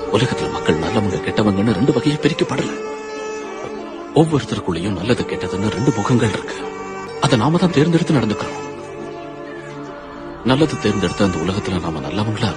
உலகத்துல மக்கள் நல்லவங்க கெட்டவங்கன்னு ரெண்டு வகையை பிரிக்கப்படல. ஒவ்வொருத்தருக்குள்ளேயும் நல்லது கெட்டதுன்னு ரெண்டு முகங்கள் இருக்கு. அதை நாம தான் தேர்ந்தெடுத்து நடந்துக்கிறோம். நல்லது தேர்ந்தெடுத்து அந்த உலகத்துல நாம நல்லவங்களா